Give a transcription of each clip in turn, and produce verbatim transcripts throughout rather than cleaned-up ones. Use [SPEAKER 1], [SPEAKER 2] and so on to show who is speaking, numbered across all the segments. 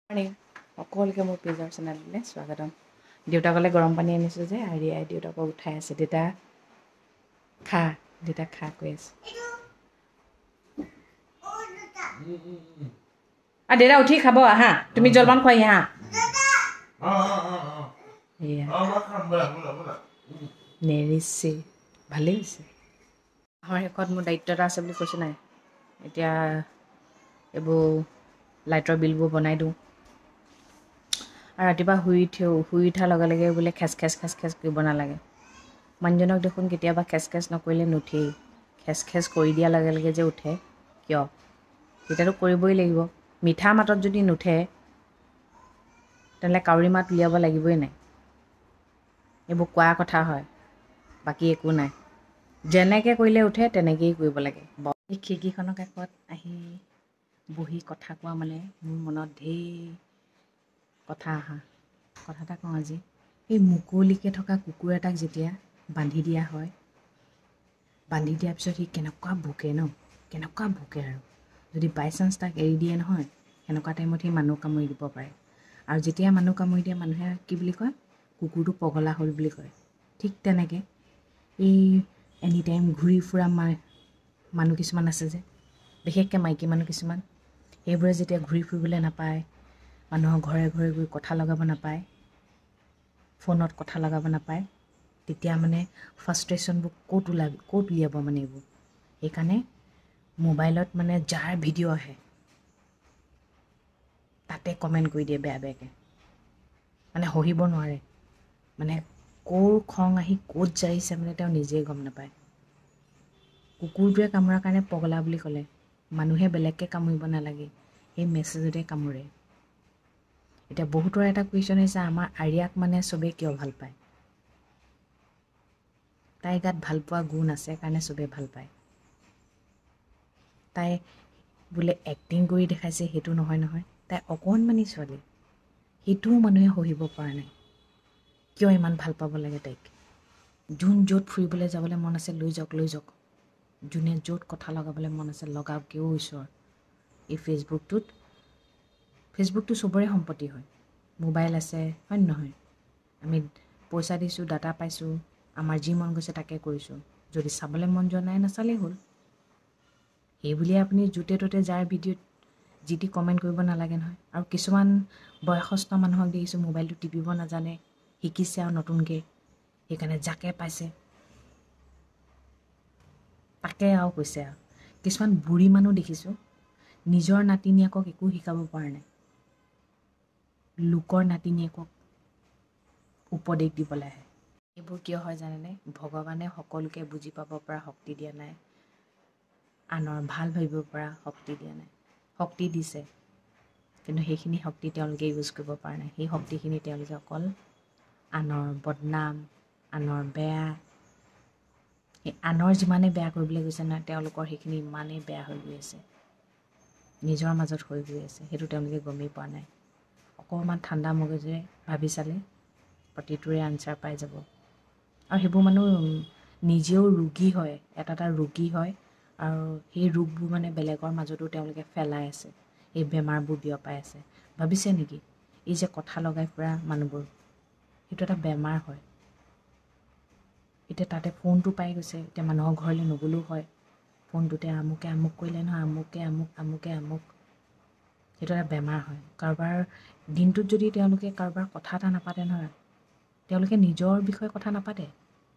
[SPEAKER 1] Morning সকলোকে মোৰ পেজৰ চেনেললৈ স্বাগতম। দেউতাকলৈ গৰম পানী আনিছোঁ যে আৰিয়াই দেউতাকক উঠাই আছে। দেউতা খা, দেউতা খা কৈ আছে। আৰু দেউতা উঠি খাব, আহা তুমি জলপান খুৱাই আহা। নেৰিছে, ভালেই হৈছে। আমাৰ শেষত মোৰ দায়িত্ব এটা আছে বুলি কৈছোঁ নাই। এতিয়া এইবোৰ লাইটৰ বিলবোৰ বনাই দিওঁ। আৰু ৰাতিপুৱা শুই উঠি শুই উঠাৰ লগে লগে বোলে খেচ খেচ খেচ খেচ কৰিব নালাগে। মানুহজনক দেখোন কেতিয়াবা খেচ খেচ নকৰিলে নুঠেই। খেচ খেচ কৰি দিয়াৰ লগে লগে যে উঠে কিয়? তেতিয়াতো কৰিবই লাগিব। মিঠা মাতত যদি নুঠে তেনেহ'লে কাউৰী মাত উলিয়াব লাগিবই নাই। এইবোৰ কোৱা কথা হয়, বাকী একো নাই। যেনেকৈ কৰিলে উঠে তেনেকৈয়ে কৰিব লাগে। এই খিৰিকীখনৰ কাষত আহি বহি কথা কোৱা মানে মোৰ মনত ঢেৰ কথা আহা। কথা এটা কওঁ আজি। এই মুকলিকৈ থকা কুকুৰ এটাক যেতিয়া বান্ধি দিয়া হয়, বান্ধি দিয়াৰ পিছত সি কেনেকুৱা ভুকে ন, কেনেকুৱা ভুকে আৰু যদি বাই চান্স তাক এৰি দিয়ে নহয়, সেনেকুৱা টাইমত সি মানুহ কামুৰি দিব পাৰে। আৰু যেতিয়া মানুহ কামুৰি দিয়ে মানুহে কি বুলি কয়? কুকুৰটো পগলা হ'ল বুলি কয়। ঠিক তেনেকৈ এই এনি টাইম ঘূৰি ফুৰা মা মানুহ কিছুমান আছে যে, বিশেষকৈ মাইকী মানুহ কিছুমান, সেইবোৰে যেতিয়া ঘূৰি ফুৰিবলৈ নাপায়, মানুহৰ ঘৰে ঘৰে গৈ কথা লগাব নাপায়, ফোনত কথা লগাব নাপায়, তেতিয়া মানে ফ্ৰাষ্ট্ৰেশ্যনবোৰ ক'ত ওলাব ক'ত উলিয়াব মানে এইবোৰ। সেইকাৰণে মোবাইলত মানে যাৰ ভিডিঅ' আহে তাতে কমেণ্ট কৰি দিয়ে বেয়া বেয়াকৈ, মানে সহিব নোৱাৰে। মানে ক'ৰ খং আহি ক'ত যাইছে মানে তেওঁ নিজেই গম নাপায়। কুকুৰটোৱে কামোৰাৰ কাৰণে পগলা বুলি ক'লে, মানুহে বেলেগকৈ কামুৰিব নালাগে, সেই মেছেজতে কামোৰে। এতিয়া বহুতৰ এটা কুৱেশ্যন হৈছে, আমাৰ আৰিয়াক মানে চবেই কিয় ভাল পায়? তাইৰ গাত ভাল পোৱা গুণ আছে কাৰণে চবেই ভাল পায়। তাই বোলে এক্টিং কৰি দেখাইছে সেইটো নহয় নহয়, তাই অকণমানি ছোৱালী, সেইটোও মানুহে সহিব পৰা নাই। কিয় ইমান ভাল পাব লাগে তাইক? যোন য'ত ফুৰিবলৈ যাবলৈ মন আছে লৈ যাওক লৈ যাওক, যোনে য'ত কথা লগাবলৈ মন আছে লগাওক কেও ঈশ্বৰ। এই ফেচবুকটোত ফেচবুকটো চবৰে সম্পত্তি হয়। মোবাইল আছে হয় নহয়? আমি পইচা দিছোঁ, ডাটা পাইছোঁ, আমাৰ যি মন গৈছে তাকে কৰিছোঁ। যদি চাবলৈ মন যোৱা নাই নাচালেই হ'ল। সেইবুলিয়ে আপুনি য'তে ত'তে যাৰ ভিডিঅ'ত যি টি কমেণ্ট কৰিব নালাগে নহয়। আৰু কিছুমান বয়সস্থ মানুহক দেখিছোঁ মোবাইলটো টিপিব নাজানে, শিকিছে আৰু নতুনকৈ, সেইকাৰণে যাকে পাইছে তাকে আৰু কৈছে। আৰু কিছুমান বুঢ়ী মানুহ দেখিছোঁ নিজৰ নাতিনীয়েকক একো শিকাব পৰা নাই, লোকৰ নাতিনীয়েকক উপদেশ দিবলৈ আহে। এইবোৰ কিয় হয় জানেনে? ভগৱানে সকলোকে বুজি পাব পৰা শক্তি দিয়া নাই, আনৰ ভাল ভাবিব পৰা শক্তি দিয়া নাই। শক্তি দিছে, কিন্তু সেইখিনি শক্তি তেওঁলোকে ইউজ কৰিব পৰা নাই। সেই শক্তিখিনি তেওঁলোকে অকল আনৰ বদনাম, আনৰ বেয়া, সেই আনৰ যিমানেই বেয়া কৰিবলৈ গৈছে নহয়, তেওঁলোকৰ সেইখিনি ইমানেই বেয়া হৈ গৈ আছে, নিজৰ মাজত হৈ গৈ আছে, সেইটো তেওঁলোকে গমেই পোৱা নাই। অকণমান ঠাণ্ডা মগজুৰে ভাবি চালে প্ৰতিটোৰে আনচাৰ পাই যাব। আৰু সেইবোৰ মানুহ নিজেও ৰোগী হয়, এটা এটা ৰোগী হয়, আৰু সেই ৰোগবোৰ মানে বেলেগৰ মাজতো তেওঁলোকে ফেলাই আছে, এই বেমাৰবোৰ বিয়পাই আছে। ভাবিছে নেকি এই যে কথা লগাই ফুৰা মানুহবোৰ, সেইটো এটা বেমাৰ হয়। এতিয়া তাতে ফোনটো পাই গৈছে, এতিয়া মানুহৰ ঘৰলৈ নগ'লেও হয়, ফোনটোতে আমুকে আমুক কৰিলে নহয়, আমুকে আমুক আমুকে আমুক, সেইটো এটা বেমাৰ হয়। কাৰোবাৰ দিনটোত যদি তেওঁলোকে কাৰোবাৰ কথা এটা নাপাতে নহয়, তেওঁলোকে নিজৰ বিষয়ে কথা নাপাতে,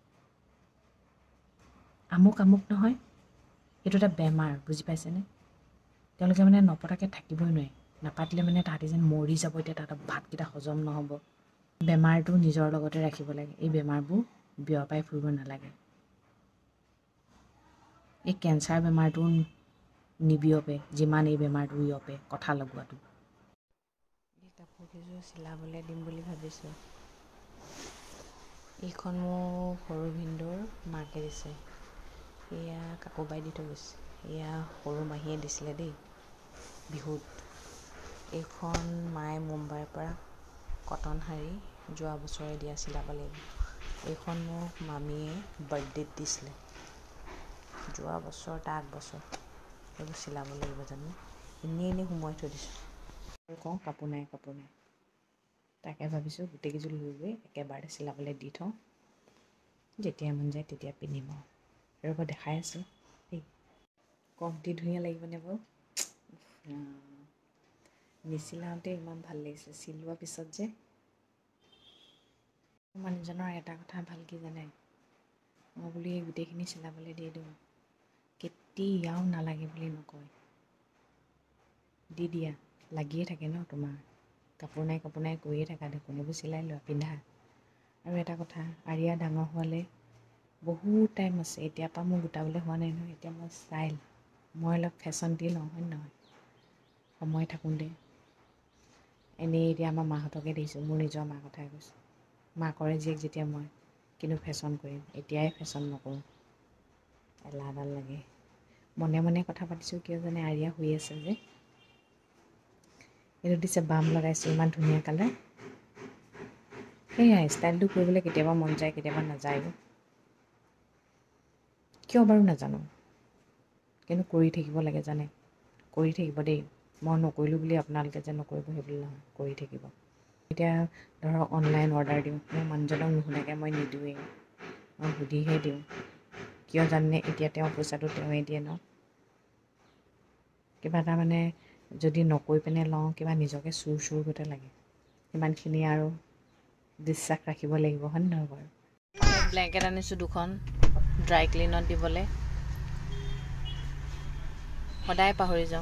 [SPEAKER 1] আমুক আমুক নহয়, সেইটো এটা বেমাৰ, বুজি পাইছেনে? তেওঁলোকে মানে নপতাকৈ থাকিবই নোৱাৰে, নাপাতিলে মানে তাহাঁতি যেন মৰি যাব, এতিয়া তাহাঁতৰ ভাতকেইটা হজম নহ'ব। বেমাৰটো নিজৰ লগতে ৰাখিব লাগে, এই বেমাৰবোৰ বিয়পাই ফুৰিব নালাগে। এই কেঞ্চাৰ বেমাৰটো নিবিয়পে যিমান এই বেমাৰটো বিয়পে, কথা লগোৱাটো। এই কাপোৰ কেইযোৰ চিলাবলৈ দিম বুলি ভাবিছোঁ। এইখন মোৰ সৰু ভিনদেউৰ মাকে দিছে, এয়া কাপোৰ বাই দি থৈ গৈছে। এয়া সৰু মাহীয়ে দিছিলে দেই বিহুত। এইখন মায়ে মুম্বাইৰ পৰা কটন শাৰী যোৱা বছৰে দিয়া, চিলাব লাগিব। এইখন মোক মামীয়ে বাৰ্থডেত দিছিলে যোৱা বছৰ তাৰ আগ বছৰ, এইবোৰ চিলাব লাগিব জানো, এনেই এনেই সোমোৱাই থৈ দিছোঁ। কওঁ কাপোৰ নাই কাপোৰ নাই তাকে ভাবিছোঁ গোটেইকেইযোৰ লৈ গৈ একেবাৰতে চিলাবলৈ দি থওঁ যেতিয়া মন যায় তেতিয়া পিন্ধিম আৰু ৰ'ব দেখাই আছোঁ দেই কমটি ধুনীয়া লাগিবনে বাৰু নিচিলাওঁতে ইমান ভাল লাগিছে চিলোৱাৰ পিছত যে মানুহজনৰ এটা কথা ভাল কি জানে মই বুলি গোটেইখিনি চিলাবলৈ দি দিওঁ কেতিয়াও নালাগে বুলি নকয় দি দিয়া লাগিয়ে থাকে ন তোমাৰ কাপোৰ নাই কাপোৰ নাই কৈয়ে থাকা দেখোন এইবোৰ চিলাই লোৱা পিন্ধা আৰু এটা কথা আৰিয়া ডাঙৰ হোৱালৈ বহুত টাইম আছে এতিয়াৰ পৰা মোৰ গোটাবলৈ হোৱা নাই নহয় এতিয়া মই ষ্টাইল মই অলপ ফেশ্বন দি লওঁ হয় নহয় সময় থাকোঁতে এনেই এতিয়া আমাৰ মাহঁতকে দেখিছোঁ মোৰ নিজৰ মাৰ কথাই কৈছোঁ মাকৰে জীয়েক যেতিয়া মই কিন্তু ফেশ্বন কৰিম এতিয়াই ফেশ্বন নকৰোঁ এলাহডাল লাগে মনে মনে কথা পাতিছোঁ কিয় জানে আৰিয়া শুই আছে যে এইটো দিছে বাম লগাইছোঁ ইমান ধুনীয়া কালাৰ সেয়াই ষ্টাইলটো কৰিবলৈ কেতিয়াবা মন যায় কেতিয়াবা নাযায় কিয় বাৰু নাজানো কিন্তু কৰি থাকিব লাগে জানে কৰি থাকিব দেই মই নকৰিলোঁ বুলি আপোনালোকে যে নকৰিব সেইবুলি নহয় কৰি থাকিব এতিয়া ধৰক অনলাইন অৰ্ডাৰ দিওঁ মোৰ মানুহজনক নুশুনাকৈ মই নিদিওঁৱেই মই সুধিহে দিওঁ কিয় জানে এতিয়া তেওঁ পইচাটো তেওঁৱে দিয়ে ন কিবা এটা মানে যদি নকৈ পিনে লওঁ কিবা নিজকে চুৰ চুৰ গতে লাগে সিমানখিনি আৰু বিশ্বাস ৰাখিব লাগিব হয় নহয় বাৰু ব্লেংকেট আনিছোঁ দুখন ড্ৰাই ক্লিনত দিবলৈ সদায় পাহৰি যাওঁ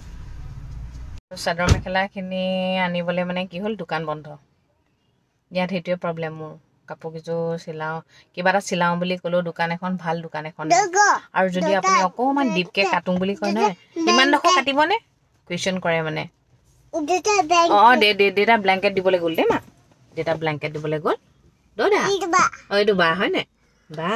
[SPEAKER 1] চাদৰ মেখেলাখিনি আনিবলৈ মানে কি হ'ল দোকান বন্ধ ইয়াত সেইটোৱে প্ৰব্লেম মোৰ কাপোৰকেইযোৰ চিলাওঁ কিবা এটা চিলাওঁ বুলি ক'লেও দোকান এখন ভাল দোকান এখন আৰু যদি আপুনি অকণমান ডিপকৈ কাটোঁ বুলি কয় নহয় ইমানডোখৰ কাটিবনে কুৱেশ্যন কৰে মানে অঁ দে দে দেউতা ব্লেংকেট দিবলৈ গ'ল দেই মা দেউতা ব্লেংকেট দিবলৈ গ'ল দৌৰা অঁ এইটো বা হয়নে বা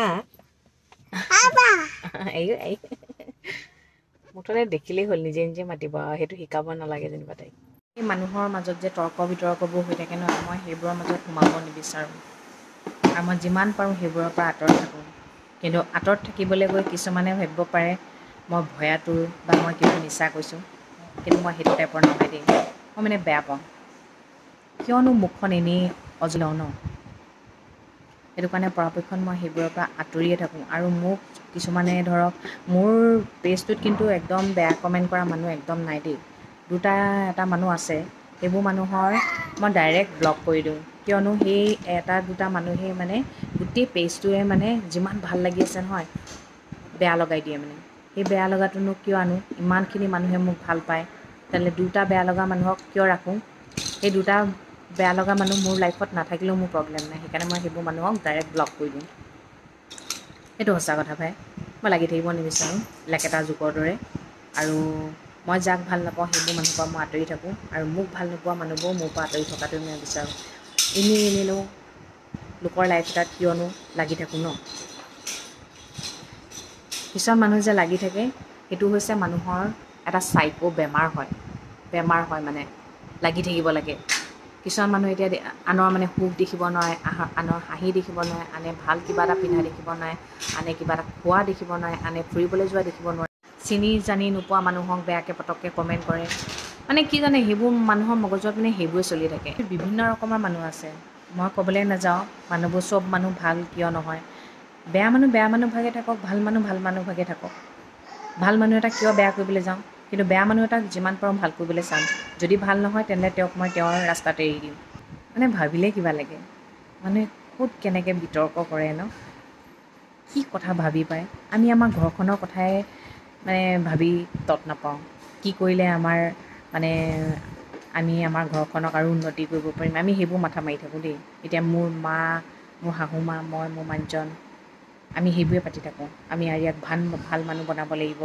[SPEAKER 1] এই এই মুঠতে দেখিলেই হ'ল নিজে নিজে মাতিব আৰু সেইটো শিকাব নালাগে যেনিবা তাইক এই মানুহৰ মাজত যে তৰ্ক বিতৰ্কবোৰ হৈ থাকে ন মই সেইবোৰৰ মাজত সোমাব নিবিচাৰোঁ আৰু মই যিমান পাৰোঁ সেইবোৰৰ পৰা আঁতৰত থাকোঁ কিন্তু আঁতৰত থাকিবলৈ গৈ কিছুমানে ভাবিব পাৰে মই ভয়াতুৰ বা মই কিবা মিছা কৈছোঁ কিন্তু মই সেইটো টাইপৰ নহয় দেই মই মানে বেয়া পাওঁ কিয়নো মুখখন এনেই অজলাওঁ ন সেইটো কাৰণে পৰাপক্ষত মই সেইবোৰৰ পৰা আঁতৰিয়ে থাকোঁ আৰু মোক কিছুমানে ধৰক মোৰ পেজটোত কিন্তু একদম বেয়া কমেণ্ট কৰা মানুহ একদম নাই দেই দুটা এটা মানুহ আছে সেইবোৰ মানুহৰ মই ডাইৰেক্ট ব্লক কৰি দিওঁ কিয়নো সেই এটা দুটা মানুহেই মানে গোটেই পেজটোৱে মানে যিমান ভাল লাগি আছে নহয় বেয়া লগাই দিয়ে মানে সেই বেয়া লগাটোনো কিয় আনো ইমানখিনি মানুহে মোক ভাল পায় তেতিয়াহ'লে দুটা বেয়া লগা মানুহক কিয় ৰাখোঁ সেই দুটা বেয়া লগা মানুহ মোৰ লাইফত নাথাকিলেও মোৰ প্ৰব্লেম নাই সেইকাৰণে মই সেইবোৰ মানুহক ডাইৰেক্ট ব্লক কৰি দিওঁ সেইটো সঁচা কথা ভাই মই লাগি থাকিব নিবিচাৰোঁ লেকেটা জোকৰ দৰে আৰু মই যাক ভাল নাপাওঁ সেইবোৰ মানুহৰ পৰা মই আঁতৰি থাকোঁ আৰু মোক ভাল নোপোৱা মানুহবোৰো মোৰ পৰা আঁতৰি থকাটোৱে মই বিচাৰোঁ এনেই এনেইনো লোকৰ লাইফ এটাত কিয়নো লাগি থাকোঁ ন কিছুমান মানুহ যে লাগি থাকে সেইটো হৈছে মানুহৰ এটা চাইকো বেমাৰ হয় বেমাৰ হয় মানে লাগি থাকিব লাগে কিছুমান মানুহ এতিয়া আনৰ মানে সুখ দেখিব নোৱাৰে আনৰ হাঁহি দেখিব নোৱাৰে আনে ভাল কিবা এটা পিন্ধা দেখিব নোৱাৰে আনে কিবা এটা খোৱা দেখিব নোৱাৰে আনে ফুৰিবলৈ যোৱা দেখিব নোৱাৰে চিনি জানি নোপোৱা মানুহক বেয়াকৈ পটককৈ কমেণ্ট কৰে মানে কি জানে সেইবোৰ মানুহৰ মগজুত মানে সেইবোৰে চলি থাকে বিভিন্ন ৰকমৰ মানুহ আছে মই ক'বলৈ নাযাওঁ মানুহবোৰ চব মানুহ ভাল কিয় নহয় বেয়া মানুহ বেয়া মানুহ ভাগে থাকক ভাল মানুহ ভাল মানুহ ভাগে থাকক ভাল মানুহ এটা কিয় বেয়া কৰিবলৈ যাওঁ কিন্তু বেয়া মানুহ এটাক যিমান পাৰোঁ ভাল কৰিবলৈ চাম যদি ভাল নহয় তেনেহ'লে তেওঁক মই তেওঁৰ ৰাস্তাতে এৰি দিম মানে ভাবিলে কিবা লাগে মানে ক'ত কেনেকৈ বিতৰ্ক কৰে ন কি কথা ভাবি পায় আমি আমাৰ ঘৰখনৰ কথাই মানে ভাবি তত নাপাওঁ কি কৰিলে আমাৰ মানে আমি আমাৰ ঘৰখনক আৰু উন্নতি কৰিব পাৰিম আমি সেইবোৰ মাথা মাৰি থাকোঁ দেই এতিয়া মোৰ মা মোৰ শাহু মা মই মোৰ মানুহজন আমি সেইবোৰে পাতি থাকোঁ আমি আৰিয়াক ভাল ভাল মানুহ বনাব লাগিব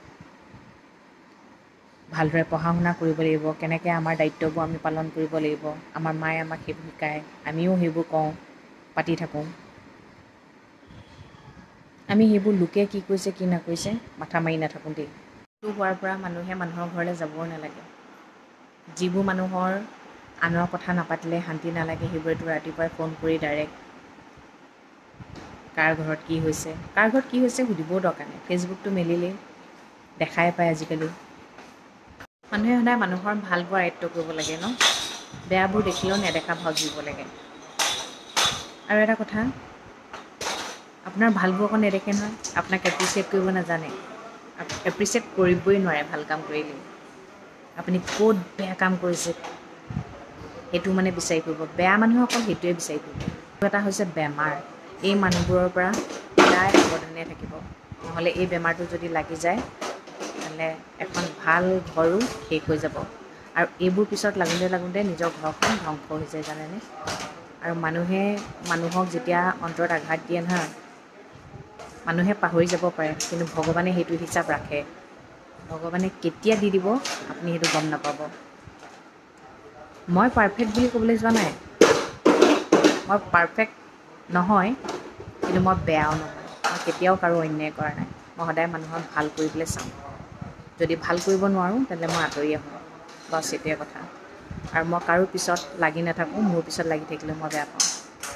[SPEAKER 1] ভালদৰে পঢ়া শুনা কৰিব লাগিব কেনেকৈ আমাৰ দায়িত্ববোৰ আমি পালন কৰিব লাগিব আমাৰ মায়ে আমাক সেইবোৰ শিকায় আমিও সেইবোৰ কওঁ পাতি থাকোঁ আমি সেইবোৰ লোকে কি কৈছে কি নকৈছে মাথা মাৰি নাথাকোঁ দেই সেইটো হোৱাৰ পৰা মানুহে মানুহৰ ঘৰলৈ যাবও নালাগে যিবোৰ মানুহৰ আনৰ কথা নাপাতিলে শান্তি নালাগে সেইবোৰেতো ৰাতিপুৱাই ফোন কৰি ডাইৰেক্ট কাৰ ঘৰত কি হৈছে কাৰ ঘৰত কি হৈছে সুধিবও দৰকাৰ নাই ফেচবুকটো মেলিলেই দেখাই পায় আজিকালি মানুহে সদায় মানুহৰ ভালবোৰ আয়ত্ব কৰিব লাগে ন, বেয়াবোৰ দেখিলেও নেদেখা ভাও জুৰিব লাগে। আৰু এটা কথা, আপোনাৰ ভালবোৰ আকৌ নেদেখে নহয়, আপোনাক এপ্ৰিচিয়েট কৰিব নাজানে, এপ্ৰিচিয়েট কৰিবই নোৱাৰে ভাল কাম কৰিলে। আপুনি ক'ত বেয়া কাম কৰিছে সেইটো মানে বিচাৰি ফুৰিব, বেয়া মানুহে অকল সেইটোৱে বিচাৰি ফুৰিব। এটা হৈছে বেমাৰ, এই মানুহবোৰৰ পৰা সদায় সাৱধানে থাকিব, নহ'লে এই বেমাৰটো যদি লাগি যায় তেতিয়াহ'লে এখন ভাল ঘৰো শেষ হৈ যাব। আৰু এইবোৰ পিছত লাগোঁতে লাগোঁতে নিজৰ ঘৰখন ধ্বংস হৈ যায় জানেনে। আৰু মানুহে মানুহক যেতিয়া অন্তৰত আঘাত দিয়ে নহয়, মানুহে পাহৰি যাব পাৰে, কিন্তু ভগৱানে সেইটো হিচাপ ৰাখে। ভগৱানে কেতিয়া দি দিব আপুনি সেইটো গম নাপাব। মই পাৰফেক্ট বুলি ক'বলৈ যোৱা নাই, মই পাৰফেক্ট নহয়, কিন্তু মই বেয়াও নহয়। মই কেতিয়াও কাৰো অন্যায় কৰা নাই, মই সদায় মানুহক ভাল কৰিবলৈ চাওঁ। যদি ভাল কৰিব নোৱাৰোঁ তেন্তে মই আঁতৰি আহোঁ, বছ সেইটোৱে কথা। আৰু মই কাৰো পিছত লাগি নাথাকোঁ, মোৰ পিছত লাগি থাকিলেও মই বেয়া পাওঁ।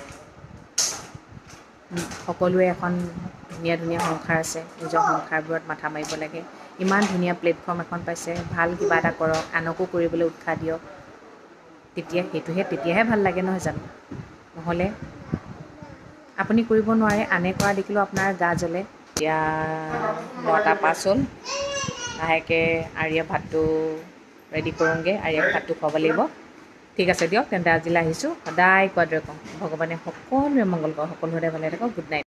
[SPEAKER 1] সকলোৱে এখন ধুনীয়া ধুনীয়া সংসাৰ আছে, নিজৰ সংসাৰবোৰত মাথা মাৰিব লাগে। ইমান ধুনীয়া প্লেটফৰ্ম এখন পাইছে, ভাল কিবা এটা কৰক, আনকো কৰিবলৈ উৎসাহ দিয়ক, তেতিয়া সেইটোহে তেতিয়াহে ভাল লাগে নহয় জানো। নহ'লে আপুনি কৰিব নোৱাৰে, আনে কৰা দেখিলেও আপোনাৰ গা জ্বলে। এতিয়া নটা পাঁচ হ'ল, লাহেকৈ আৰ্যক ভাতটো ৰেডি কৰোঁগৈ, আৰ্যক ভাতটো খুৱাব লাগিব। ঠিক আছে দিয়ক তেন্তে আজিলৈ আহিছোঁ, সদায় কোৱাৰ দৰে কওঁ, ভগৱানে সকলোৰে মংগল কৰক, সকলো সদায় ভালে থাকক, গুড নাইট।